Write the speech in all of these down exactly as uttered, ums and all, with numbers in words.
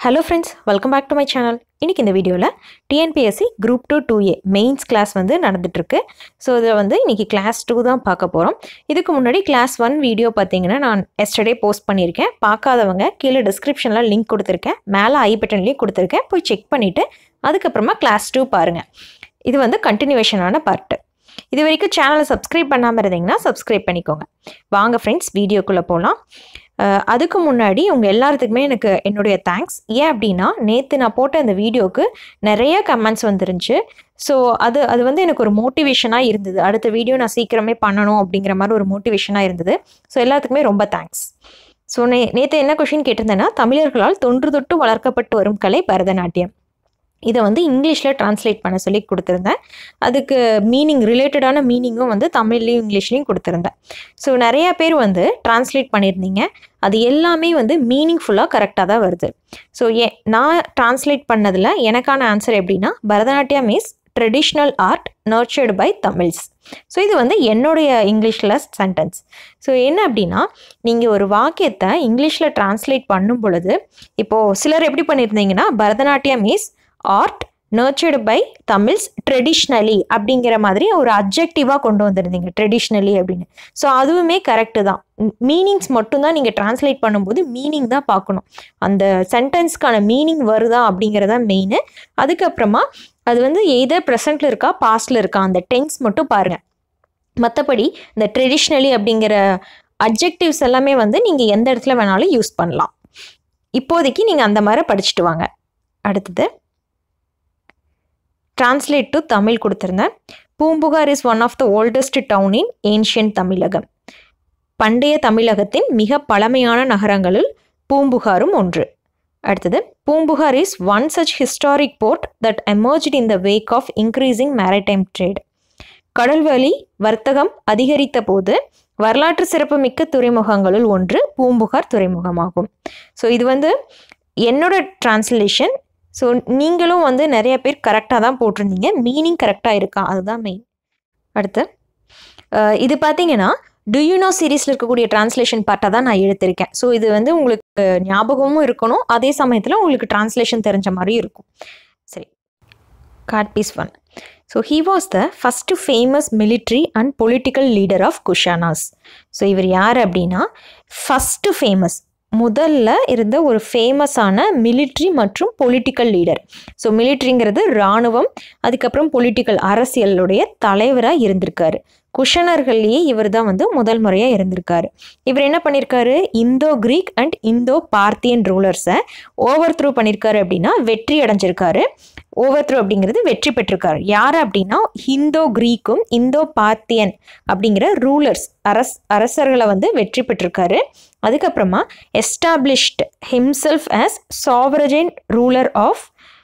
Hello friends, welcome back to my channel. இன்னைக்கு இந்த வீடியோல T N P S C Group two two A mains class வந்து நடந்துட்டு இருக்கு. ஸோ இதில் வந்து இன்னைக்கு கிளாஸ் டூ தான் பார்க்க போகிறோம். இதுக்கு முன்னாடி கிளாஸ் ஒன் வீடியோ பார்த்தீங்கன்னா நான் எஸ்டர்டே போஸ்ட் பண்ணியிருக்கேன். பார்க்காதவங்க கீழே டிஸ்கிரிப்ஷனில் லிங்க் கொடுத்துருக்கேன், மேலே ஐ பட்டன்லேயும் கொடுத்துருக்கேன், போய் செக் பண்ணிவிட்டு அதுக்கப்புறமா கிளாஸ் டூ பாருங்கள். இது வந்து கண்டினியூவேஷனான பார்ட்டு. இது வரைக்கும் சேனலை சப்ஸ்கிரைப் பண்ணாமல் இருந்தீங்கன்னா சப்ஸ்கிரைப் பண்ணிக்கோங்க. வாங்க ஃப்ரெண்ட்ஸ் வீடியோக்குள்ளே போகலாம். அதுக்கு முன்னாடி உங்கள் எல்லாத்துக்குமே எனக்கு என்னுடைய தேங்க்ஸ். ஏன் அப்படின்னா நேற்று நான் போட்ட அந்த வீடியோவுக்கு நிறைய கமெண்ட்ஸ் வந்துருந்துச்சு. ஸோ அது அது வந்து எனக்கு ஒரு மோட்டிவேஷனாக இருந்தது. அடுத்த வீடியோ நான் சீக்கிரமே பண்ணணும் அப்படிங்கிற மாதிரி ஒரு மோட்டிவேஷனாக இருந்தது. ஸோ எல்லாத்துக்குமே ரொம்ப தேங்க்ஸ். ஸோ நே நேற்று என்ன கொஷின் கேட்டிருந்தேன்னா, தமிழர்களால் தொன்று தொட்டு வளர்க்கப்பட்டு வரும் கலை பரதநாட்டியம். இதை வந்து இங்கிலீஷில் ட்ரான்ஸ்லேட் பண்ண சொல்லி கொடுத்துருந்தேன். அதுக்கு மீனிங் ரிலேட்டடான மீனிங்கும் வந்து தமிழ்லேயும் இங்கிலீஷ்லேயும் கொடுத்துருந்தேன். ஸோ நிறையா பேர் வந்து ட்ரான்ஸ்லேட் பண்ணியிருந்தீங்க. அது எல்லாமே வந்து மீனிங்ஃபுல்லாக கரெக்டாக தான் வருது. ஸோ ஏ நான் ட்ரான்ஸ்லேட் பண்ணதில் எனக்கான ஆன்சர் எப்படின்னா, Bharatanatyam is traditional art nurtured by Tamils. So இது வந்து என்னுடைய இங்கிலீஷில் சென்டென்ஸ். ஸோ என்ன அப்படின்னா, நீங்கள் ஒரு வாக்கியத்தை இங்கிலீஷில் ட்ரான்ஸ்லேட் பண்ணும் பொழுது, இப்போது சிலர் எப்படி பண்ணியிருந்தீங்கன்னா, Bharatanatyam is art nurtured by Tamils traditionally அப்படிங்கிற மாதிரி ஒரு அப்ஜெக்டிவாக கொண்டு வந்திருந்தீங்க, ட்ரெடிஷ்னலி அப்படின்னு. ஸோ அதுவுமே கரெக்டு தான். மீனிங்ஸ் மட்டும்தான் நீங்கள் ட்ரான்ஸ்லேட் பண்ணும்போது மீனிங் தான் பார்க்கணும். அந்த சென்டென்ஸ்க்கான மீனிங் வருதா அப்படிங்கிறதா மெயின். அதுக்கப்புறமா அது வந்து எய்தர் ப்ரெசென்ட்டில் இருக்கா பாஸ்டில் இருக்கா அந்த டென்ஸ் மட்டும் பாருங்கள். மற்றபடி இந்த ட்ரெடிஷ்னலி அப்படிங்கிற அப்ஜெக்டிவ்ஸ் எல்லாமே வந்து நீங்கள் எந்த இடத்துல வேணாலும் யூஸ் பண்ணலாம். இப்போதைக்கு நீங்கள் அந்த மாதிரி படிச்சுட்டு வாங்க. அடுத்தது டிரான்ஸ்லேட் டு தமிழ் கொடுத்துருந்தேன். Poompuhar is one of the oldest town in ancient Tamilakam. பண்டைய தமிழகத்தின் மிக பழமையான நகரங்களில் பூம்புகாரும் ஒன்று. அடுத்தது, Poompuhar is one such historic port that emerged in the wake of increasing maritime trade. கடல்வழி வர்த்தகம் அதிகரித்த போது வரலாற்று சிறப்புமிக்க துறைமுகங்களுள் ஒன்று பூம்புகார் துறைமுகமாகும். ஸோ இது வந்து என்னோட டிரான்ஸ்லேஷன். ஸோ நீங்களும் வந்து நிறைய பேர் கரெக்டாக தான் போட்டிருந்தீங்க. மீனிங் கரெக்டாக இருக்கா அதுதான் மெயின். அடுத்து இது பார்த்தீங்கன்னா டு யூ நோ சீரீஸில் இருக்கக்கூடிய டிரான்ஸ்லேஷன் பார்ட்டாக தான் நான் எடுத்திருக்கேன். ஸோ இது வந்து உங்களுக்கு ஞாபகமும் இருக்கணும், அதே சமயத்தில் உங்களுக்கு டிரான்ஸ்லேஷன் தெரிஞ்ச மாதிரியும் இருக்கும். சரி, Kadphises one. So he was the first famous military and political leader of Kushanas. So இவர் யார் அப்படின்னா, ஃபஸ்ட்டு ஃபேமஸ் முதல்ல இருந்த ஒரு ஃபேமஸான மிலிட்ரி மற்றும் பொலிட்டிக்கல் லீடர். ஸோ மிலிட்ரிங்கிறது இராணுவம், அதுக்கப்புறம் பொலிட்டிக்கல் அரசியலுடைய தலைவராக இருந்திருக்காரு. குஷனர்கள்லேயே இவர் தான் வந்து முதல் முறையாக இருந்திருக்காரு. இவர் என்ன பண்ணியிருக்காரு, Indo Greek and Indo Parthian ரூலர்ஸை ஓவர் த்ரூ பண்ணியிருக்காரு. அப்படின்னா வெற்றி அடைஞ்சிருக்காரு. ஓவர் த்ரூ அப்படிங்கிறது வெற்றி பெற்றிருக்காரு. யார் அப்படின்னா, இந்தோ கிரீக்கும் இந்தோ பார்த்தியன் அப்படிங்கிற ரூலர்ஸ் அரஸ் அரசர்களை வந்து வெற்றி பெற்றிருக்காரு. அதுக்கப்புறமா established himself as sovereign ruler of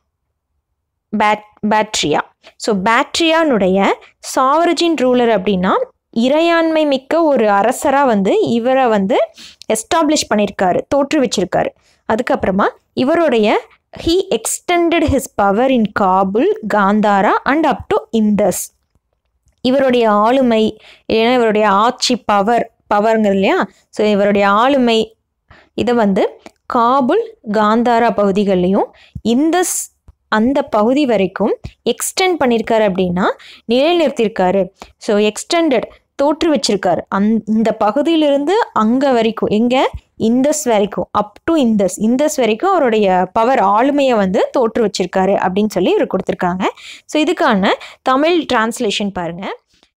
பேட் பேட்ரியா. ஸோ பேட்ரியானுடைய சாவரஜின் ரூலர் அப்படின்னா இறையாண்மை மிக்க ஒரு அரசராக வந்து இவரை வந்து எஸ்டாப்ளிஷ் பண்ணியிருக்காரு, தோற்றுவிச்சிருக்காரு. அதுக்கப்புறமா இவருடைய he extended his power in Kabul, Gandhara and up to Indus. இவருடைய ஆளுமை ஏன்னா இவருடைய ஆட்சி பவர் பவருங்கிறது இல்லையா. ஸோ இவருடைய ஆளுமை இதை வந்து காபுல் காந்தாரா பகுதிகள்லையும் இந்தஸ் அந்த பகுதி வரைக்கும் எக்ஸ்டெண்ட் பண்ணியிருக்காரு. அப்படின்னா நிலைநிறுத்தியிருக்காரு. ஸோ எக்ஸ்டெண்டட் தோற்று வச்சிருக்காரு. அந் இந்த பகுதியிலிருந்து அங்கே வரைக்கும், எங்கே இந்தஸ் வரைக்கும், அப் டு இந்தஸ் இந்தஸ் வரைக்கும் அவருடைய பவர் ஆளுமையை வந்து தோற்று வச்சிருக்காரு அப்படின்னு சொல்லி இவர் கொடுத்துருக்காங்க. ஸோ இதுக்கான தமிழ் டிரான்ஸ்லேஷன் பாருங்கள்.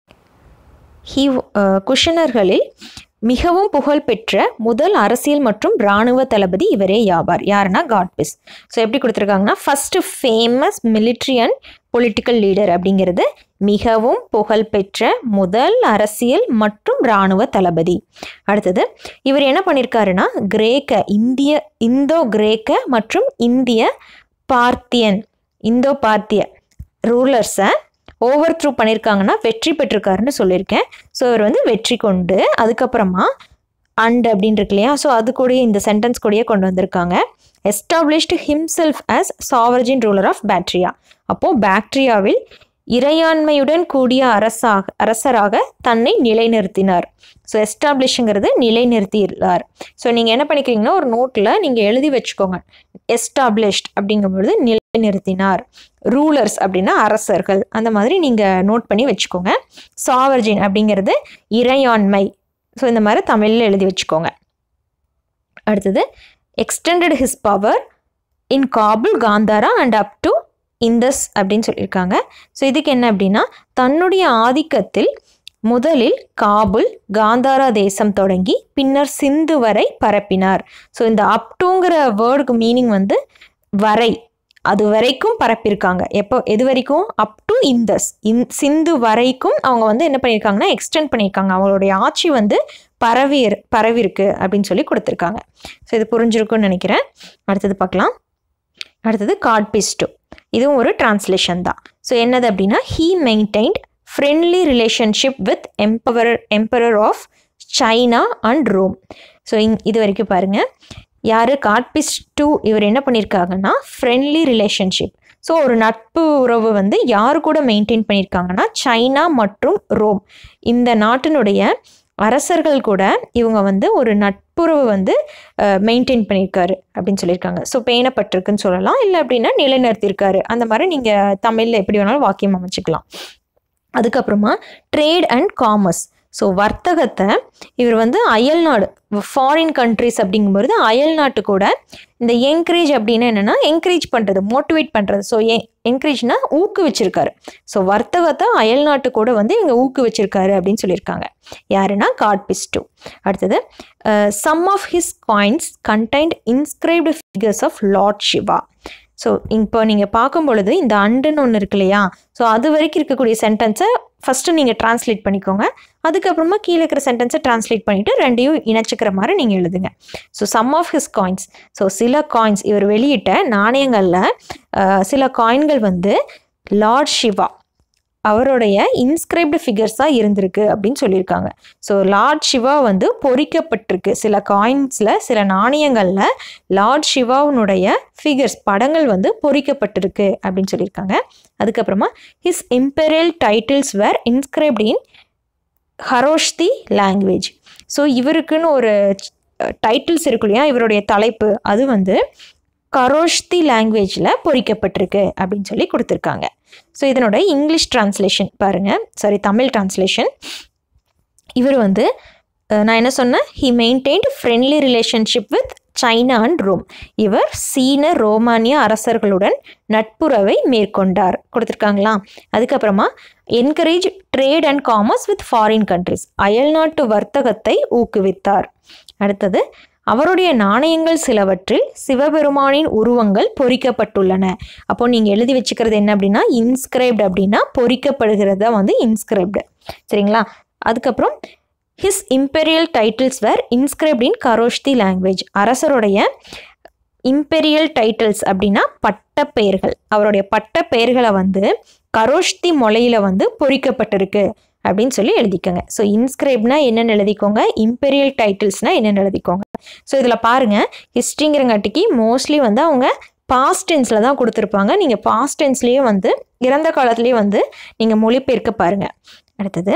ஹி குஷனர்களில் மிகவும் புகழ்பெற்ற முதல் அரசியல் மற்றும் இராணுவ தளபதி இவரே யாவார். யாருன்னா காட்பிஸ். ஸோ எப்படி கொடுத்துருக்காங்கன்னா, first famous military and political leader அப்படிங்கிறது மிகவும் புகழ்பெற்ற முதல் அரசியல் மற்றும் இராணுவ தளபதி. அடுத்தது இவர் என்ன பண்ணியிருக்காருன்னா, கிரேக்க இந்திய இந்தோ கிரேக்க மற்றும் இந்திய பார்த்தியன் இந்தோ பார்த்திய ரூலர்ஸை ஓவர் த்ரூ பண்ணியிருக்காங்கன்னா வெற்றி பெற்றிருக்காருன்னு சொல்லியிருக்கேன். ஸோ இவர் வந்து வெற்றி கொண்டு அதுக்கப்புறமா அண்ட் அப்படின்னு இருக்கு இல்லையா, ஸோ அது கூடயே இந்த சென்டென்ஸ் கூடயே கொண்டு வந்திருக்காங்க. Established himself as sovereign ruler of Bactria. அப்போது பேக்ட்ரியாவில் இறையாண்மையுடன் கூடிய அரசாக அரசராக தன்னை நிலைநிறுத்தினார். ஸோ எஸ்டாப்ளிஷ்ங்கிறது நிலைநிறுத்தினார். ஸோ நீங்கள் என்ன பண்ணிக்கிறீங்கன்னா ஒரு நோட்டில் நீங்கள் எழுதி வச்சுக்கோங்க. எஸ்டாப்ளிஷ்ட் அப்படிங்கும்பொழுது நிலைநிறுத்தினார், ரூலர்ஸ் அப்படின்னா அரசர்கள், அந்த மாதிரி நீங்கள் நோட் பண்ணி வச்சுக்கோங்க. சாவர்ஜின் அப்படிங்கிறது இறையாண்மை. ஸோ இந்த மாதிரி தமிழில் எழுதி வச்சுக்கோங்க. அடுத்தது extended his power in Kabul, Gandhara and up to Indus அப்படின்னு சொல்லியிருக்காங்க. ஸோ இதுக்கு என்ன அப்படின்னா தன்னுடைய ஆதிக்கத்தில் முதலில் காபுல், காந்தாரா தேசம் தொடங்கி பின்னர் சிந்து வரை பரப்பினார். ஸோ இந்த அப் டுங்கிற வேர்டுக்கு மீனிங் வந்து வரை, அது வரைக்கும் பரப்பியிருக்காங்க. எப்போ எது வரைக்கும்? அப் டு இந்தஸ், இந் சிந்து வரைக்கும் அவங்க வந்து என்ன பண்ணியிருக்காங்கன்னா எக்ஸ்டெண்ட் பண்ணியிருக்காங்க. அவங்களுடைய ஆட்சி வந்து பரவி பரவிருக்கு அப்படின்னு சொல்லி கொடுத்துருக்காங்க. ஸோ இது புரிஞ்சிருக்குன்னு நினைக்கிறேன். அடுத்தது பார்க்கலாம். அடுத்தது காட்பிஸ்டோ, இதுவும் ஒரு டிரான்ஸ்லேஷன் தான். ஸோ என்னது அப்படின்னா he maintained friendly relationship with empower emperor of China and Rome. So இங் இது வரைக்கும் பாருங்கள். யார்? காட்பிஸ்டோ. இவர் என்ன பண்ணியிருக்காங்கன்னா ஃப்ரெண்ட்லி ரிலேஷன்ஷிப், ஸோ ஒரு நட்பு உறவு வந்து யார் கூட மெயின்டைன் பண்ணியிருக்காங்கன்னா சைனா மற்றும் ரோம், இந்த நாட்டினுடைய அரசர்கள் கூட இவங்க வந்து ஒரு நட்புறவு வந்து மெயின்டைன் பண்ணியிருக்காரு அப்படின்னு சொல்லியிருக்காங்க. ஸோ பேணப்பட்டிருக்குன்னு சொல்லலாம், இல்லை அப்படின்னா நிலைநிறுத்தியிருக்காரு. அந்த மாதிரி நீங்கள் தமிழில் எப்படி வேணாலும் வாக்கியம் அமைச்சிக்கலாம். அதுக்கப்புறமா ட்ரேட் அண்ட் காமர்ஸ், ஸோ வர்த்தகத்தை இவர் வந்து அயல் நாடு, ஃபாரின் கண்ட்ரிஸ் அப்படிங்கும்போது அயல் நாட்டு கூட இந்த என்கரேஜ் அப்படின்னா என்னென்னா என்கரேஜ் பண்ணுறது, மோட்டிவேட் பண்ணுறது. ஸோ எ என்கரேஜ்னா ஊக்குவிச்சிருக்காரு. ஸோ வர்த்தகத்தை அயல் நாட்டு கூட வந்து இங்கே ஊக்குவிச்சிருக்காரு அப்படின்னு சொல்லியிருக்காங்க. யாருன்னா காட்பிஸ்டோ. அடுத்தது some of his coins contained inscribed figures of lord Shiva. So இப்போ நீங்கள் பார்க்கும் பொழுது இந்த அண்டுன்னு ஒன்று இருக்கு இல்லையா, ஸோ அது வரைக்கும் இருக்கக்கூடிய சென்டென்ஸை ஃபஸ்ட்டு நீங்கள் டிரான்ஸ்லேட் பண்ணிக்கோங்க. அதுக்கப்புறமா கீழே இருக்கிற சென்டென்ஸை டிரான்ஸ்லேட் பண்ணிவிட்டு ரெண்டையும் இணைச்சிக்கிற மாதிரி நீங்கள் எழுதுங்க. So some of his coins, so சில காயின்ஸ் இவர் வெளியிட்ட நாணயங்களில் சில காயின்கள் வந்து லார்ட் சிவா அவருடைய இன்ஸ்கிரைப்டு ஃபிகர்ஸாக இருந்திருக்கு அப்படின்னு சொல்லியிருக்காங்க. ஸோ லார்ட் சிவா வந்து பொறிக்கப்பட்டிருக்கு. சில காயின்ஸில், சில நாணயங்களில் லார்ட் சிவாவுடைய ஃபிகர்ஸ், படங்கள் வந்து பொறிக்கப்பட்டிருக்கு அப்படின்னு சொல்லியிருக்காங்க. அதுக்கப்புறமா his imperial titles were inscribed in Kharosthi language. So இவருக்குன்னு ஒரு டைட்டில்ஸ் இருக்கு இல்லையா, இவருடைய தலைப்பு, அது வந்து கரோஷ்தி லாங்குவேஜில் பொறிக்கப்பட்டிருக்கு அப்படின்னு சொல்லி கொடுத்துருக்காங்க. ஸோ இதனோட இங்கிலீஷ் டிரான்ஸ்லேஷன் பாருங்கள், சாரி தமிழ் டிரான்ஸ்லேஷன். இவர் வந்து நான் என்ன சொன்னேன், he maintained friendly relationship with China and Rome. இவர் சீன ரோமானிய அரசர்களுடன் நட்புறவை மேற்கொண்டார் கொடுத்துருக்காங்களா. அதுக்கப்புறமா encourage trade and commerce with foreign countries, அயல்நாட்டு வர்த்தகத்தை ஊக்குவித்தார். அடுத்தது அவருடைய நாணயங்கள் சிலவற்றில் சிவபெருமானின் உருவங்கள் பொறிக்கப்பட்டுள்ளன. அப்போ நீங்கள் எழுதி வச்சுக்கிறது என்ன அப்படின்னா இன்ஸ்கிரைப்டு, அப்படின்னா பொறிக்கப்படுகிறதா வந்து இன்ஸ்கிரைப்டு, சரிங்களா. அதுக்கப்புறம் his imperial titles were inscribed in Kharosthi language. அரசருடைய இம்பீரியல் டைட்டில்ஸ் அப்படின்னா பட்டப்பெயர்கள், அவருடைய பட்டப்பெயர்களை வந்து கரோஷ்தி மொழியில் வந்து பொறிக்கப்பட்டிருக்கு அப்படின்னு சொல்லி எழுதிக்கோங்க. ஸோ இன்ஸ்கிரைப்னா என்னென்னு எழுதிக்கோங்க, இம்பீரியல் டைட்டில்ஸ்னால் என்னென்னு எழுதிக்கோங்க. ஸோ இதில் பாருங்கள், ஹிஸ்ட்ரிங்கிறங்காட்டிக்கு மோஸ்ட்லி வந்து அவங்க பாஸ்ட் டென்ஸில் தான் கொடுத்துருப்பாங்க. நீங்கள் பாஸ்ட் டென்ஸ்லேயே வந்து இறந்த காலத்துலேயே வந்து நீங்கள் மொழிபெயர்க்க பாருங்கள். அடுத்தது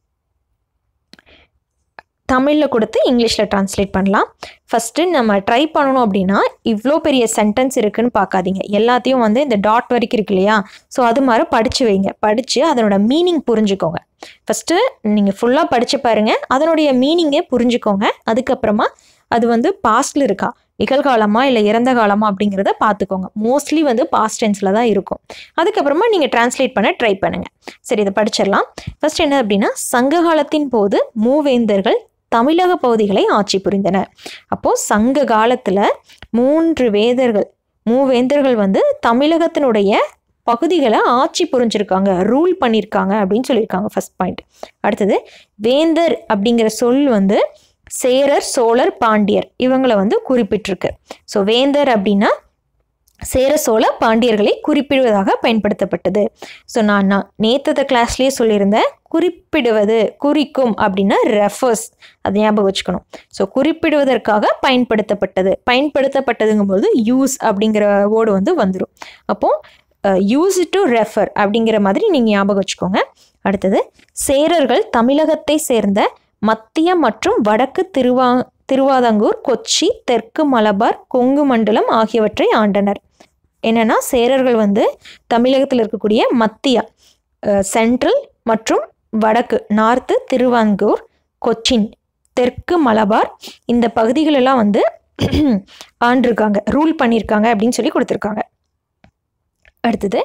தமிழில் கொடுத்து இங்கிலீஷில் ட்ரான்ஸ்லேட் பண்ணலாம். ஃபஸ்ட்டு நம்ம ட்ரை பண்ணணும் அப்படின்னா இவ்வளோ பெரிய சென்டென்ஸ் இருக்குதுன்னு பார்க்காதீங்க. எல்லாத்தையும் வந்து இந்த டாட் வரைக்கும் இருக்கு இல்லையா, ஸோ அது மாதிரி படித்து வைங்க. படித்து அதனோட மீனிங் புரிஞ்சுக்கோங்க. ஃபஸ்ட்டு நீங்கள் ஃபுல்லாக படித்து பாருங்கள், அதனுடைய மீனிங்கே புரிஞ்சுக்கோங்க. அதுக்கப்புறமா அது வந்து பாஸ்டில் இருக்கா, நிகழ்காலமா இல்லை இறந்த காலமா அப்படிங்கிறத பார்த்துக்கோங்க. மோஸ்ட்லி வந்து பாஸ்ட் டென்ஸில் தான் இருக்கும். அதுக்கப்புறமா நீங்கள் டிரான்ஸ்லேட் பண்ண ட்ரை பண்ணுங்கள். சரி, இதை படிச்சிடலாம். ஃபஸ்ட் என்ன அப்படின்னா, சங்க காலத்தின் போது மூவேந்தர்கள் தமிழக பகுதிகளை ஆட்சி புரிந்தனர். அப்போது சங்க காலத்தில் மூன்று வேந்தர்கள் மூவேந்தர்கள் வந்து தமிழகத்தினுடைய பகுதிகளை ஆட்சி புரிஞ்சிருக்காங்க, ரூல் பண்ணியிருக்காங்க அப்படின்னு சொல்லியிருக்காங்க. First point. அடுத்தது வேந்தர் அப்படிங்கிற சொல் வந்து சேரர், சோழர், பாண்டியர் இவங்களை வந்து குறிப்பிட்டிருக்கு. ஸோ வேந்தர் அப்படின்னா சேர சோழ பாண்டியர்களை குறிப்பிடுவதாக பயன்படுத்தப்பட்டது. ஸோ நான் நான் நேற்று கிளாஸ்லேயே சொல்லியிருந்தேன், குறிப்பிடுவது குறிக்கும் அப்படின்னா ரெஃபர்ஸ், அது ஞாபகம் வச்சுக்கணும். ஸோ குறிப்பிடுவதற்காக பயன்படுத்தப்பட்டது, பயன்படுத்தப்பட்டதுங்கும்போது யூஸ் அப்படிங்கிற வேர்டு வந்து வந்துடும். அப்போது யூஸ் டு ரெஃபர் அப்படிங்கிற மாதிரி நீங்கள் ஞாபகம் வச்சுக்கோங்க. அடுத்தது, சேரர்கள் தமிழகத்தை சேர்ந்த மத்திய மற்றும் வடக்கு திருவா திருவாதங்கூர், கொச்சி, தெற்கு மலபார், கொங்கு மண்டலம் ஆகியவற்றை ஆண்டனர். என்னென்னா, சேரர்கள் வந்து தமிழகத்தில் இருக்கக்கூடிய மத்திய சென்ட்ரல் மற்றும் வடக்கு நார்த்து திருவாங்கூர், கொச்சின், தெற்கு மலபார் இந்த பகுதிகளெல்லாம் வந்து ஆண்டிருக்காங்க, ரூல் பண்ணியிருக்காங்க அப்படின்னு சொல்லி கொடுத்துருக்காங்க. அடுத்தது,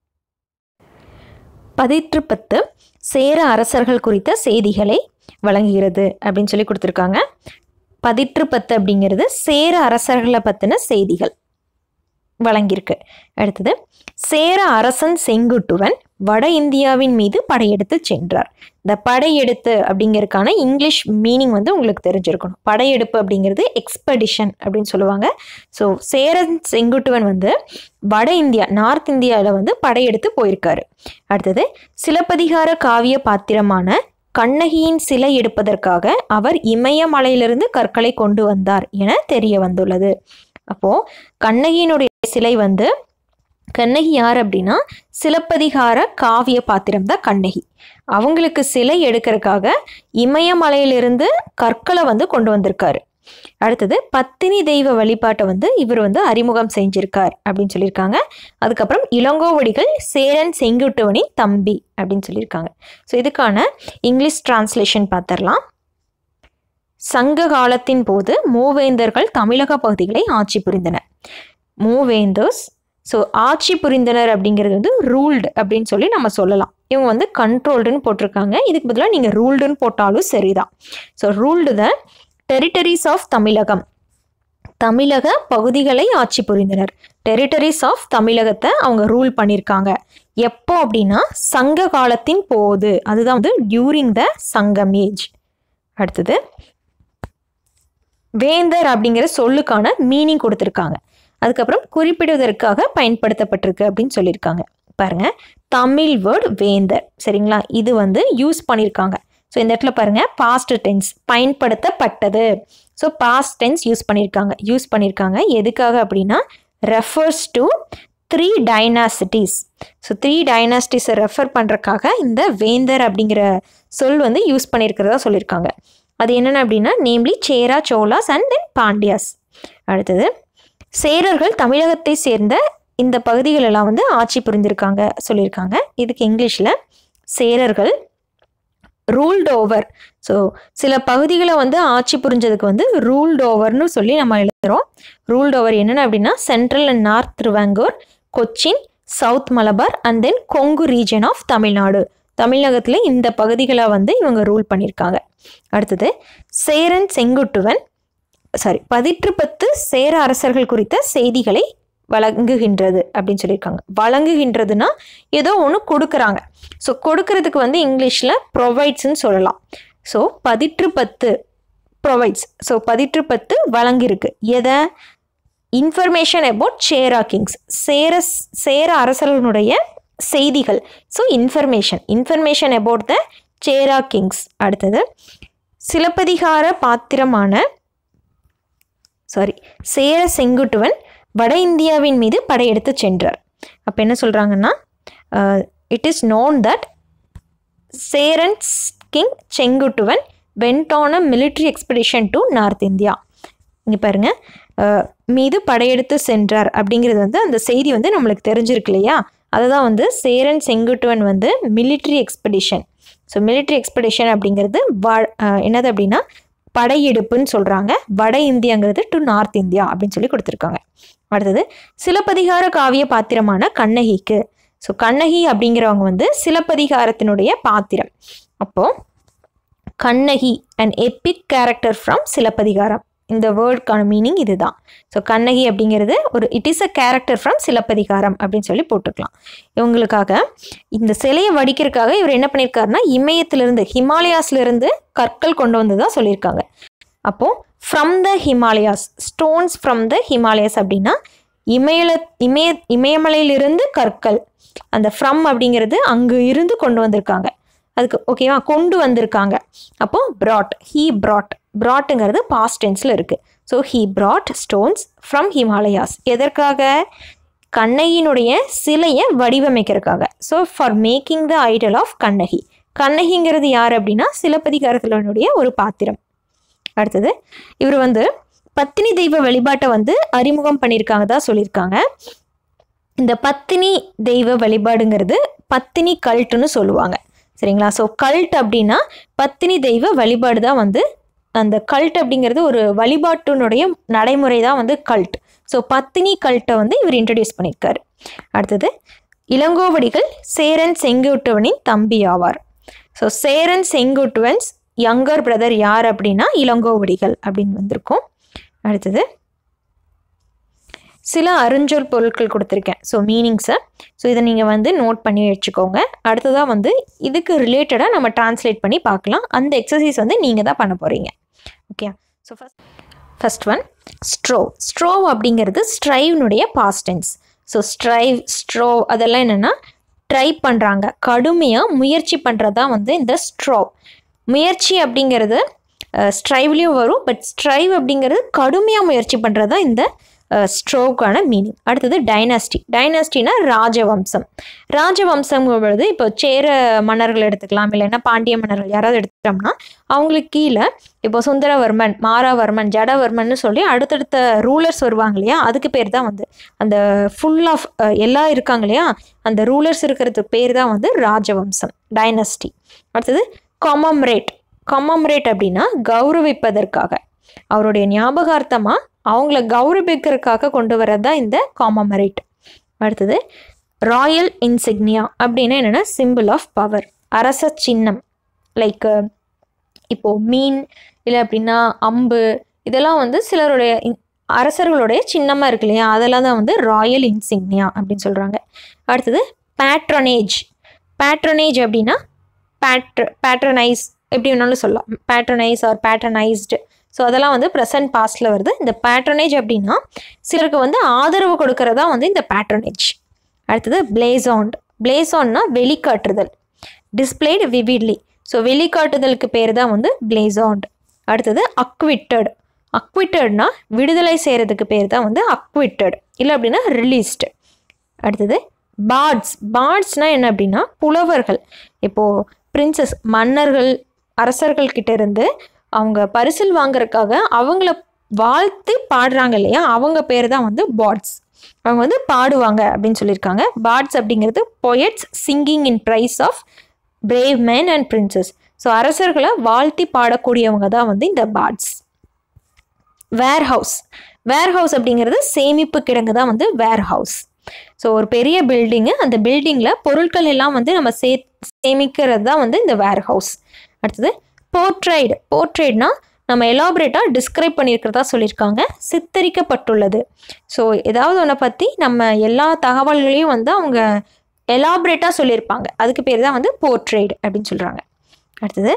பதிற்று பத்து சேர அரசர்கள் குறித்த செய்திகளை வழங்குகிறது அப்படின்னு சொல்லி கொடுத்துருக்காங்க. பதிற்று பத்து அப்படிங்கிறது சேர அரசர்களை பற்றின செய்திகள் வழங்கியிருக்கு. அடுத்தது, சேர அரசன் செங்குட்டுவன் வட இந்தியாவின் மீது படையெடுத்து சென்றார். இந்த படையெடுத்து அப்படிங்கிறதுக்கான இங்கிலீஷ் மீனிங் வந்து உங்களுக்கு தெரிஞ்சிருக்கணும். படையெடுப்பு அப்படிங்கிறது எக்ஸ்பெடிஷன் அப்படின்னு சொல்லுவாங்க. ஸோ சேரன் செங்குட்டுவன் வந்து வட இந்தியா, நார்த் இந்தியாவில் வந்து படையெடுத்து போயிருக்காரு. அடுத்தது, சிலப்பதிகார காவிய பாத்திரமான கண்ணகியின் சிலை எடுப்பதற்காக அவர் இமயமலையிலிருந்து கற்களை கொண்டு வந்தார் என தெரிய வந்துள்ளது. அப்போ கண்ணகியினுடைய சிலை வந்து, கண்ணகி யார் அப்படின்னா சிலப்பதிகார காவிய பாத்திரம் தான் கண்ணகி. அவங்களுக்கு சிலை எடுக்கிறதுக்காக இமயமலையிலிருந்து கற்களை வந்து கொண்டு வந்திருக்காரு. அடுத்தது, பத்தினி தெய்வ வழிபாட்டை வந்து இவர் வந்து அறிமுகம் செஞ்சிருக்கார் அப்படின்னு சொல்லியிருக்காங்க. அதுக்கப்புறம் இளங்கோவடிகள் சேரன் செங்குட்டுவனின் தம்பி அப்படின்னு சொல்லியிருக்காங்க. ஸோ இதுக்கான இங்கிலீஷ் டிரான்ஸ்லேஷன் பார்த்துடலாம். சங்க காலத்தின் போது மூவேந்தர்கள் தமிழக பகுதிகளை ஆட்சி புரிந்தனர். மூவேந்தர்ஸ், ஸோ ஆட்சி புரிந்தனர் அப்படிங்கிறது வந்து ரூல்டு அப்படின்னு சொல்லி நம்ம சொல்லலாம். இவங்க வந்து கண்ட்ரோல்டுன்னு போட்டிருக்காங்க. இதுக்கு பதிலாக நீங்கள் ரூல்டுன்னு போட்டாலும் சரிதான். So ruled the territories of Tamilakam, தமிழக பகுதிகளை ஆட்சி புரிந்தனர். டெரிட்டரிஸ் ஆஃப் தமிழகத்தை அவங்க ரூல் பண்ணியிருக்காங்க. எப்போ அப்படின்னா சங்க காலத்தின் போது, அதுதான் வந்து டியூரிங் த சங்கம் ஏஜ். அடுத்தது, வேந்தர் அப்படிங்கிற சொல்லுக்கான மீனிங் கொடுத்துருக்காங்க. அதுக்கப்புறம் குறிப்பிடுவதற்காக பயன்படுத்தப்பட்டிருக்கு அப்படின்னு சொல்லியிருக்காங்க. பாருங்க, தமிழ் வேர்டு வேந்தர், சரிங்களா? இது வந்து யூஸ் பண்ணியிருக்காங்க. ஸோ இந்த இடத்துல பாருங்க, பாஸ்ட் டென்ஸ் பயன்படுத்தப்பட்டது. ஸோ பாஸ்ட் டென்ஸ் யூஸ் பண்ணியிருக்காங்க. யூஸ் பண்ணியிருக்காங்க எதுக்காக அப்படின்னா refers to three dynasties. So three டைனாசிட்டிஸை ரெஃபர் பண்ணுறக்காக இந்த வேந்தர் அப்படிங்கிற சொல் வந்து யூஸ் பண்ணியிருக்கிறதா சொல்லியிருக்காங்க. அது என்னென்ன அப்படின்னா நேம்லி சேரா, சோலாஸ் அண்ட் தென் பாண்டியாஸ். அடுத்தது, சேரர்கள் தமிழகத்தை சேர்ந்த இந்த பகுதிகளெல்லாம் வந்து ஆட்சி புரிந்திருக்காங்க சொல்லியிருக்காங்க. இதுக்கு இங்கிலீஷில் சேரர்கள் ரூல்ட் ஓவர். ஸோ சில பகுதிகளை வந்து ஆட்சி புரிஞ்சதுக்கு வந்து ரூல்ட் ஓவர்னு சொல்லி நம்ம எழுதுகிறோம். ரூல்ட் ஓவர் என்னென்ன அப்படின்னா central and north Travancore, Cochin, south Malabar and தென் கொங்கு ரீஜன் ஆஃப் தமிழ்நாடு. தமிழகத்தில் இந்த பகுதிகளை வந்து இவங்க ரூல் பண்ணியிருக்காங்க. அடுத்தது, சேரன் செங்குட்டுவன் சாரி பதிற்று பத்து சேர அரசர்கள் குறித்த செய்திகளை வழங்குகின்றது அப்படின்னு சொல்லியிருக்காங்க. வழங்குகின்றதுன்னா ஏதோ ஒன்று கொடுக்குறாங்க. ஸோ கொடுக்கறதுக்கு வந்து இங்கிலீஷில் ப்ரொவைட்ஸ்ன்னு சொல்லலாம். ஸோ பதிற்று பத்து ப்ரொவைட்ஸ். ஸோ பதிற்று பத்து வழங்கியிருக்கு எதை? இன்ஃபர்மேஷன் அபவுட் சேரா கிங்ஸ், சேர சேர அரசர்களுடைய செய்திகள். So information information about the Chera kings. அடுத்தது, சிலப்பதிகார பாத்திரமான சாரி சேர செங்குட்டுவன் வட இந்தியாவின் மீது படையெடுத்து சென்றார். அப்போ என்ன சொல்கிறாங்கன்னா, it is known that Cheran king Senguttuvan went on a military expedition to north India. இங்கே பாருங்கள், மீது படையெடுத்து சென்றார் அப்படிங்கிறது வந்து அந்த செய்தி வந்து நம்மளுக்கு தெரிஞ்சிருக்கு இல்லையா? அதுதான் வந்து சேரன் செங்குட்டுவன் வந்து military expedition. So military expedition அப்படிங்கிறது வ என்னது அப்படின்னா படையெடுப்புன்னு சொல்கிறாங்க. வட இந்தியாங்கிறது டு நார்த் இந்தியா அப்படின்னு சொல்லி கொடுத்துருக்காங்க. அடுத்தது, சிலப்பதிகார காவிய பாத்திரமான கண்ணகிக்கு. ஸோ கண்ணகி அப்படிங்கிறவங்க வந்து சிலப்பதிகாரத்தினுடைய பாத்திரம். அப்போது Kannagi and epic character from Silappatikaram, இந்த வேர்டுக்கான மீனிங் இதுதான். ஸோ கண்ணகி அப்படிங்கிறது ஒரு it is a character from Silappatikaram அப்படின்னு சொல்லி போட்டுக்கலாம். இவங்களுக்காக இந்த சிலையை வடிக்கிறதுக்காக இவர் என்ன பண்ணியிருக்காருன்னா இமயத்திலிருந்து ஹிமாலயாஸ்லேருந்து கற்கள் கொண்டு வந்து தான் சொல்லியிருக்காங்க. அப்போது from the Himalayas, stones from the Himalayas அப்படின்னா இமயல இமய இமயமலையிலிருந்து கற்கள். அந்த ஃப்ரம் அப்படிங்கிறது அங்கே இருந்து கொண்டு வந்திருக்காங்க. அதுக்கு ஓகேவா, கொண்டு வந்திருக்காங்க. அப்போது ப்ராட், ஹீ ப்ராட், ப்ராட்டுங்கிறது பாஸ்ட் டென்ஸில் இருக்குது. So he brought stones from Himalayas. எதற்காக? கண்ணகியினுடைய சிலையை வடிவமைக்கிறதுக்காக. So for making the idol of Kannagi. கண்ணகிங்கிறது யார் அப்படின்னா சிலப்பதிகாரத்தினுடைய ஒரு பாத்திரம். அடுத்தது இவர் வந்து பத்தினி தெய்வ வழிபாட்டை வந்து அறிமுகம் பண்ணியிருக்காங்க தான் சொல்லியிருக்காங்க. இந்த பத்தினி தெய்வ வழிபாடுங்கிறது பத்தினி கல்ட்டுன்னு சொல்லுவாங்க. சரிங்களா? ஸோ கல்ட் அப்படின்னா பத்தினி தெய்வ வழிபாடு தான் வந்து அந்த கல்ட் அப்படிங்கிறது ஒரு வழிபாட்டினுடைய நடைமுறை தான் வந்து கல்ட். ஸோ பத்தினி கல்ட்டை வந்து இவர் இன்ட்ரடியூஸ் பண்ணியிருக்காரு. அடுத்தது இளங்கோவடிகள் சேரன் செங்குட்டுவனின் தம்பி ஆவார். So Cheran Senguttuvan's younger brother யார் அப்படின்னா இளங்கோவடிகள் அப்படின்னு வந்திருக்கும். அடுத்தது சில அருஞ்சொல் பொருட்கள் கொடுத்துருக்கேன். ஸோ மீனிங்ஸை ஸோ இதை நீங்கள் வந்து நோட் பண்ணி வச்சுக்கோங்க. அடுத்ததாக வந்து இதுக்கு ரிலேட்டடாக நம்ம டிரான்ஸ்லேட் பண்ணி பார்க்கலாம். அந்த எக்ஸசைஸ் வந்து நீங்கள் தான் பண்ண போகிறீங்க. Okay. So first first one strove. Strove அப்படிங்கிறது ஸ்ட்ரைவ்னுடைய past tense. So strive strove அதெல்லாம் என்னென்னா ட்ரை பண்ணுறாங்க, கடுமையாக முயற்சி பண்ணுறது தான் வந்து இந்த ஸ்ட்ரோவ். முயற்சி அப்படிங்கிறது ஸ்ட்ரைவ்லேயும் வரும். பட் ஸ்ட்ரைவ் அப்படிங்கிறது கடுமையாக முயற்சி பண்ணுறது தான் இந்த ஸ்ட்ரோவுக்கான மீனிங். அடுத்தது டைனாஸ்டி. டைனாஸ்டினா ராஜவம்சம். ராஜவம்சம் பொழுது இப்போ சேர மன்னர்கள் எடுத்துக்கலாம், இல்லைன்னா பாண்டிய மன்னர்கள் யாராவது எடுத்துட்டோம்னா அவங்களுக்கு கீழே இப்போ சுந்தரவர்மன், மாராவர்மன், ஜடவர்மன் சொல்லி அடுத்தடுத்த ரூலர்ஸ் வருவாங்க இல்லையா, அதுக்கு பேர் தான் வந்து அந்த ஃபுல் ஆஃப் எல்லாம் இருக்காங்க இல்லையா, அந்த ரூலர்ஸ் இருக்கிறதுக்கு பேர் தான் வந்து ராஜவம்சம், டைனாஸ்டி. அடுத்தது கமமரேட். கமமரேட் அப்படின்னா கௌரவிப்பதற்காக, அவருடைய ஞாபகார்த்தமாக அவங்கள கௌரவிக்கிறதுக்காக கொண்டு வரது தான் இந்த காமமரேட். அடுத்தது ராயல் இன்சிக்னியா அப்படின்னா என்னென்னா சிம்பிள் ஆஃப் பவர், அரச சின்னம். லைக் இப்போது மீன் இல்லை அப்படின்னா அம்பு, இதெல்லாம் வந்து சிலருடைய அரசர்களுடைய சின்னமாக இருக்கு இல்லையா, அதெல்லாம் தான் வந்து ராயல் இன்சிக்னியா அப்படின்னு சொல்கிறாங்க. அடுத்தது பேட்ரனேஜ். பேட்ரனேஜ் அப்படின்னா பேட்ர பேட்ரனைஸ் எப்படி வேணாலும் சொல்லலாம், பேட்ரனைஸ் ஆர் பேட்ரனைஸ்டு. ஸோ அதெல்லாம் வந்து ப்ரெசன்ட் பாஸ்டில் வருது. இந்த பேட்ரனேஜ் அப்படின்னா சிலருக்கு வந்து ஆதரவு கொடுக்கறதா வந்து இந்த பேட்ரனேஜ். அடுத்தது பிளேசாண்ட். பிளேசான்னா வெளிக்காட்டுதல், டிஸ்பிளேடு விவிட்லி. ஸோ வெளிக்காட்டுதலுக்கு பேர் தான் வந்து பிளேசாண்ட். அடுத்தது அக்விட்டட். அக்விட்டட்னா விடுதலை செய்கிறதுக்கு பேர் தான் வந்து அக்விட்டட், இல்லை அப்படின்னா ரிலீஸ்டு. அடுத்தது பார்ட்ஸ். பார்ட்ஸ்னால் என்ன அப்படின்னா புலவர்கள். இப்போது பிரின்சஸ், மன்னர்கள், அரசர்கள் கிட்ட இருந்து அவங்க பரிசில் வாங்குறதுக்காக அவங்கள வாழ்த்து பாடுறாங்க இல்லையா, அவங்க பேர் தான் வந்து பார்ட்ஸ். அவங்க வந்து பாடுவாங்க அப்படின்னு சொல்லியிருக்காங்க. பார்ட்ஸ் அப்படிங்கிறது poets singing in praise of brave men and princes. So அரசர்களை வாழ்த்தி பாடக்கூடியவங்க தான் வந்து இந்த bards. Warehouse. Warehouse அப்படிங்கிறது சேமிப்பு கிடங்கு தான் வந்து வேர் ஹவுஸ். ஸோ ஒரு பெரிய பில்டிங்கு, அந்த பில்டிங்கில் பொருட்கள் எல்லாம் வந்து நம்ம சே சேமிக்கிறது தான் வந்து இந்த வேர் ஹவுஸ். அடுத்தது போர்ட்ரைடு. போர்ட்ரைட்னா நம்ம எலாபரேட்டாக டிஸ்கிரைப் பண்ணியிருக்கிறதா சொல்லியிருக்காங்க, சித்தரிக்கப்பட்டுள்ளது. ஸோ ஏதாவது ஒன்றை பற்றி நம்ம எல்லா தகவல்களையும் வந்து அவங்க எலாபரேட்டாக சொல்லியிருப்பாங்க, அதுக்கு பேர் தான் வந்து போர்ட்ரைடு அப்படின்னு சொல்கிறாங்க. அடுத்தது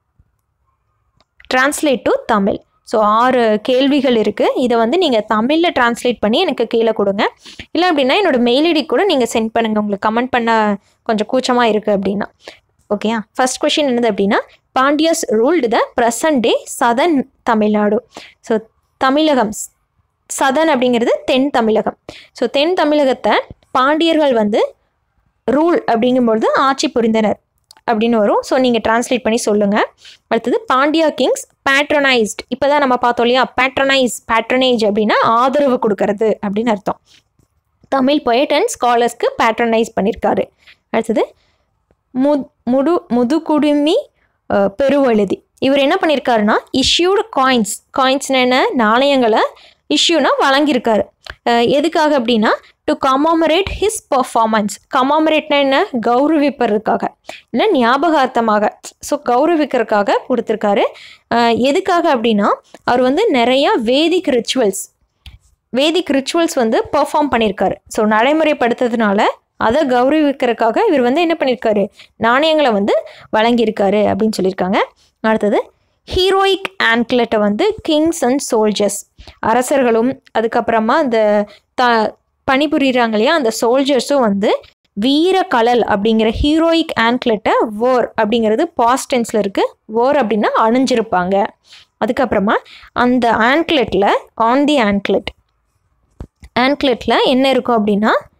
டிரான்ஸ்லேட் டு தமிழ். ஸோ ஆறு கேள்விகள் இருக்குது. இதை வந்து நீங்கள் தமிழில் டிரான்ஸ்லேட் பண்ணி எனக்கு கீழே கொடுங்க, இல்லை அப்படின்னா என்னோடய மெயில் ஐடி கூட நீங்கள் சென்ட் பண்ணுங்கள், உங்களுக்கு கமெண்ட் பண்ண கொஞ்சம் கூச்சமாக இருக்குது அப்படின்னா. ஓகேயா? ஃபர்ஸ்ட் கொஷின் என்னது அப்படின்னா Pandyas ruled the present day southern Tamil Nadu. So Tamilagam, southern அப்படிங்கிறது தென் தமிழகம். ஸோ தென் தமிழகத்தை பாண்டியர்கள் வந்து ரூல் அப்படிங்கும்பொழுது ஆட்சி புரிந்தனர் அப்படின்னு வரும். ஸோ நீங்கள் டிரான்ஸ்லேட் பண்ணி சொல்லுங்கள். அடுத்தது பாண்டியா கிங்ஸ் பேட்ரனைஸ்ட். இப்போ தான் நம்ம பார்த்தோம் இல்லையா, பேட்ரனைஸ், பேட்ரனேஜ் அப்படின்னா ஆதரவு கொடுக்கறது அப்படின்னு அர்த்தம். தமிழ் பொயட் அண்ட் ஸ்காலர்ஸ்க்கு பேட்ரனைஸ் பண்ணியிருக்காரு. அடுத்தது மு முடு முதுகுடுமி பெருவழுதி. இவர் என்ன பண்ணியிருக்காருன்னா இஷ்யூடு காயின்ஸ். காயின்ஸ்னா என்ன, நாணயங்களை இஷ்யூனா வழங்கியிருக்காரு. எதுக்காக அப்படின்னா டு கமாமரேட் ஹிஸ் பர்ஃபார்மன்ஸ். கமாமரேட்னா என்ன, கௌரவிப்பதற்காக, இல்லை ஞாபகார்த்தமாக. ஸோ கௌரவிக்கிறதுக்காக கொடுத்துருக்காரு. எதுக்காக அப்படின்னா அவர் வந்து நிறையா வேதிக் ரிச்சுவல்ஸ் வேதிக் ரிச்சுவல்ஸ் வந்து பர்ஃபார்ம் பண்ணியிருக்காரு. ஸோ நடைமுறைப்படுத்துறதுனால அதை கௌரவிக்கிறதுக்காக இவர் வந்து என்ன பண்ணியிருக்காரு, நாணயங்களை வந்து வழங்கியிருக்காரு அப்படின்னு சொல்லியிருக்காங்க. அடுத்தது ஹீரோயிக் ஆன்க்லெட்டை வந்து கிங்ஸ் அண்ட் சோல்ஜர்ஸ், அரசர்களும் அதுக்கப்புறமா அந்த த பணிபுரிகிறாங்க இல்லையா அந்த சோல்ஜர்ஸும் வந்து வீர கலல் அப்படிங்கிற ஹீரோயிக் ஆன்க்லெட்டை வோர் அப்படிங்கிறது பாஸ்ட் டென்ஸில் இருக்குது, வோர் அப்படின்னா அணிஞ்சிருப்பாங்க. அதுக்கப்புறமா அந்த ஆன்க்லெட்டில் ஆன் தி ஆன்க்லெட் ஆன்க்லெட்டில் என்ன இருக்கும் அப்படின்னா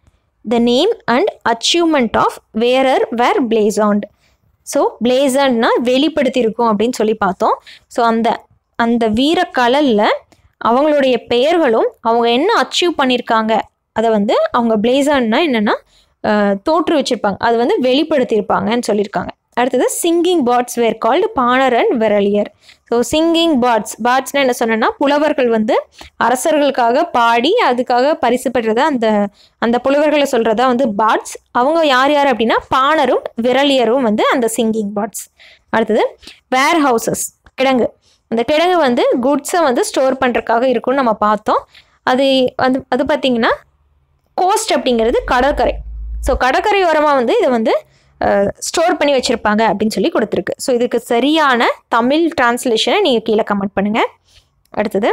the name and achievement of wearer were blazoned. So பிளேசர்ட்னா வெளிப்படுத்தியிருக்கும் அப்படின்னு சொல்லி பார்த்தோம். ஸோ அந்த அந்த வீர கலலில் அவங்களுடைய பெயர்களும் அவங்க என்ன அச்சீவ் பண்ணியிருக்காங்க அதை வந்து அவங்க பிளேசர்ட்னா என்னென்னா தோற்று வச்சுருப்பாங்க, அது வந்து வெளிப்படுத்தியிருப்பாங்கன்னு சொல்லியிருக்காங்க. அடுத்தது சிங்கிங் பேர்ட்ஸ் வேர் கால்டு பாணர் அண்ட் விரலியர். ஸோ சிங்கிங் பேர்ட்ஸ் பேர்ட்ஸ்னால் என்ன சொன்னேன்னா புலவர்கள் வந்து அரசர்களுக்காக பாடி அதுக்காக பரிசு பெற்றதா அந்த அந்த புலவர்களை சொல்கிறதா வந்து பேர்ட்ஸ். அவங்க யார் யார் அப்படின்னா பாணரும் விரலியரும் வந்து அந்த சிங்கிங் பேர்ட்ஸ். அடுத்தது வேர் ஹவுசஸ் கிடங்கு. அந்த கிடங்கு வந்து குட்ஸை வந்து ஸ்டோர் பண்ணுறதுக்காக இருக்கும்னு நம்ம பார்த்தோம். அது வந்து அது பார்த்திங்கன்னா கோஸ்ட் அப்படிங்கிறது கடற்கரை. ஸோ கடற்கரை ஓரமாக வந்து இதை வந்து ஸ்டோர் பண்ணி வச்சுருப்பாங்க அப்படின்னு சொல்லி கொடுத்துருக்கு. ஸோ இதுக்கு சரியான தமிழ் டிரான்ஸ்லேஷனை நீங்கள் கீழே கமெண்ட் பண்ணுங்கள். அடுத்தது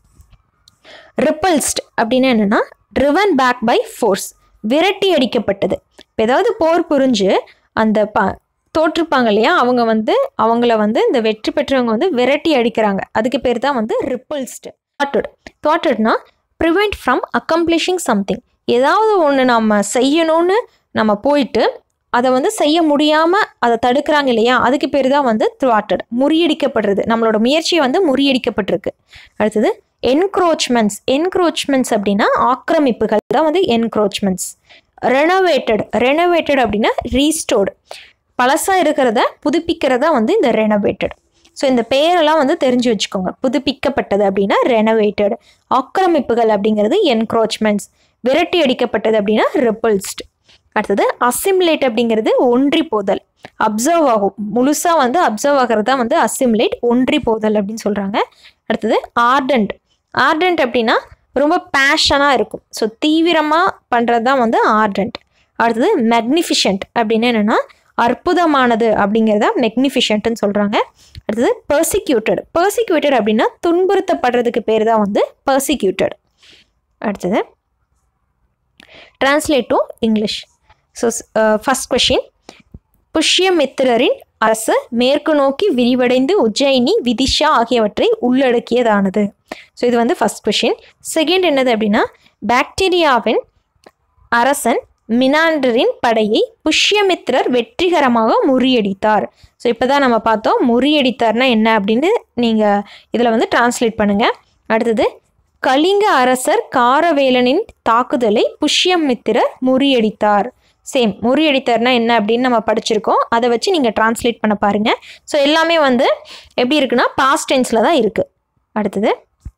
ரிப்பல்ஸ்ட் அப்படின்னா என்னென்னா ட்ரிவன் பேக் பை ஃபோர்ஸ், விரட்டி அடிக்கப்பட்டது. இப்போ ஏதாவது போர் புரிஞ்சு அந்த ப தோற்றுப்பாங்க இல்லையா, அவங்க வந்து அவங்கள வந்து இந்த வெற்றி பெற்றவங்க வந்து விரட்டி அடிக்கிறாங்க, அதுக்கு பேர் தான் வந்து ரிப்பல்ஸ்டு. தாட்டட் தாட்டட்னா ப்ரிவெண்ட் ஃப்ரம் அக்கம்ப்ளிஷிங் சம்திங். ஏதாவது ஒன்று நம்ம செய்யணும்னு நம்ம போயிட்டு அதை வந்து செய்ய முடியாமல் அதை தடுக்கிறாங்க இல்லையா, அதுக்கு பேர் தான் வந்து த்வாட்டட், முறியடிக்கப்படுறது. நம்மளோட முயற்சியை வந்து முறியடிக்கப்பட்டிருக்கு. அடுத்தது என்க்ரோச்மெண்ட்ஸ். என்க்ரோச்மெண்ட்ஸ் அப்படின்னா ஆக்கிரமிப்புகள் தான் வந்து என்க்ரோச்மெண்ட்ஸ். ரெனோவேட்டட் ரெனோவேட்டட் அப்படின்னா ரீஸ்டோர்டு, பழசாக இருக்கிறத புதுப்பிக்கிறதா வந்து இந்த ரெனோவேட்டட். ஸோ இந்த பெயரெல்லாம் வந்து தெரிஞ்சு வச்சுக்கோங்க. புதுப்பிக்கப்பட்டது அப்படின்னா ரெனோவேட்டட், ஆக்கிரமிப்புகள் அப்படிங்கிறது என்க்ரோச்மெண்ட்ஸ், விரட்டி அடிக்கப்பட்டது அப்படின்னா ரிப்பல்ஸ்ட். அடுத்தது அசிமுலேட் அப்படிங்கிறது ஒன்றி போதல், அப்சர்வ் ஆகும், முழுசாக வந்து அப்சர்வ் ஆகிறது தான் வந்து அசிமுலேட், ஒன்றி போதல் அப்படின்னு சொல்கிறாங்க. அடுத்தது ஆர்டன்ட். ஆர்டன்ட் அப்படின்னா ரொம்ப பேஷனாக இருக்கும், ஸோ தீவிரமாக பண்ணுறது தான் வந்து ஆர்டன்ட். அடுத்தது மெக்னிஃபிஷன்ட் அப்படின்னு என்னென்னா அற்புதமானது அப்படிங்கிறத மெக்னிஃபிஷன்ட்னு சொல்கிறாங்க. அடுத்தது பெர்சிக்யூட்டட். பெர்சிக்யூட்டட் அப்படின்னா துன்புறுத்தப்படுறதுக்கு பேர் தான் வந்து பெர்சிக்யூட்டட். அடுத்தது translate to English. So first question, புஷ்யமித்திரரின் அரசு மேற்கு நோக்கி விரிவடைந்து உஜ்ஜயினி விதிஷா ஆகியவற்றை உள்ளடக்கியதானது. ஸோ இது வந்து ஃபஸ்ட் கொஷின். செகண்ட் என்னது அப்படின்னா பாக்டீரியாவின் அரசன் மினாண்டரின் படையை புஷ்யமித்திரர் வெற்றிகரமாக முறியடித்தார். ஸோ இப்போ தான் நம்ம பார்த்தோம் முறியடித்தார்னா என்ன அப்படின்னு நீங்கள் இதில் வந்து டிரான்ஸ்லேட் பண்ணுங்கள். அடுத்தது கலிங்க அரசர் காரவேலனின் தாக்குதலை புஷ்யமித்திரர் முறியடித்தார். சேம் முறியடித்தார்னா என்ன அப்படின்னு நம்ம படிச்சிருக்கோம், அதை வச்சு நீங்கள் டிரான்ஸ்லேட் பண்ண பாருங்கள். ஸோ எல்லாமே வந்து எப்படி இருக்குன்னா பாஸ்ட் டென்ஸில் தான் இருக்குது. அடுத்தது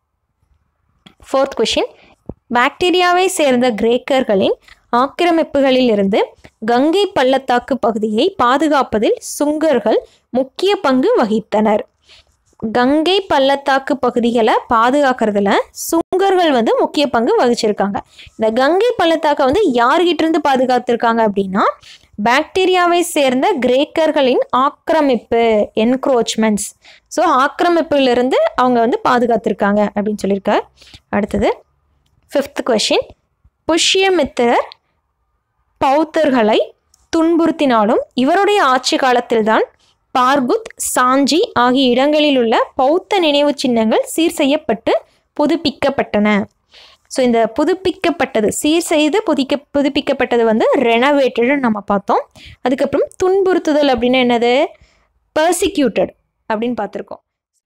ஃபோர்த் கொஷின், பாக்டீரியாவை சேர்ந்த கிரேக்கர்களின் ஆக்கிரமிப்புகளில் இருந்து கங்கை பள்ளத்தாக்கு பகுதியை பாதுகாப்பதில் சுங்கர்கள் முக்கிய பங்கு வகித்தனர். கங்கை பள்ளத்தாக்கு பகுதிகளை பாதுகாக்கிறதுல சுங்கர்கள் வந்து முக்கிய பங்கு வகிச்சிருக்காங்க. இந்த கங்கை பள்ளத்தாக்கை வந்து யார்கிட்ட இருந்து பாதுகாத்திருக்காங்க அப்படின்னா பாக்டீரியாவை சேர்ந்த கிரேக்கர்களின் ஆக்கிரமிப்பு, என்க்ரோச்மெண்ட்ஸ். ஸோ ஆக்கிரமிப்பிலிருந்து அவங்க வந்து பாதுகாத்திருக்காங்க அப்படின்னு சொல்லியிருக்காரு. அடுத்தது ஃபிஃப்த் கொஷின், புஷ்யமித்திரர் பௌத்தர்களை துன்புறுத்தினாலும் இவருடைய ஆட்சி காலத்தில்தான் பார்குத், சாஞ்சி ஆகிய இடங்களில் உள்ள பௌத்த நினைவு சின்னங்கள் சீர் செய்யப்பட்டு புதுப்பிக்கப்பட்டன. ஸோ இந்த புதுப்பிக்கப்பட்டது, சீர் செய்து புதுக்க புதுப்பிக்கப்பட்டது வந்து ரெனோவேட்டட்னு நம்ம பார்த்தோம். அதுக்கப்புறம் துன்புறுத்துதல் அப்படின்னா என்னது, பெர்சிக்யூட்டட் அப்படின்னு பார்த்துருக்கோம்.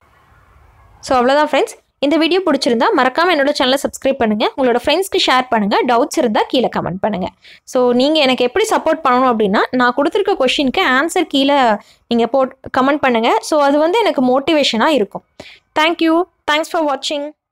ஸோ அவ்வளோதான் ஃப்ரெண்ட்ஸ். இந்த வீடியோ பிடிச்சிருந்தா மறக்காமல் என்னோட சேனலை சப்ஸ்கிரைப் பண்ணுங்கள், உங்களோட ஃப்ரெண்ட்ஸ்க்கு ஷேர் பண்ணுங்கள், டவுட்ஸ் இருந்தால் கீழே கமெண்ட் பண்ணுங்கள். ஸோ நீங்கள் எனக்கு எப்படி சப்போர்ட் பண்ணணும் அப்படின்னா நான் கொடுத்துருக்க கொஷினுக்கு ஆன்சர் கீழே நீங்கள் போட் கமெண்ட் பண்ணுங்கள். ஸோ அது வந்து எனக்கு மோட்டிவேஷனாக இருக்கும். தேங்க்யூ, தேங்க்ஸ் ஃபார் வாட்சிங்.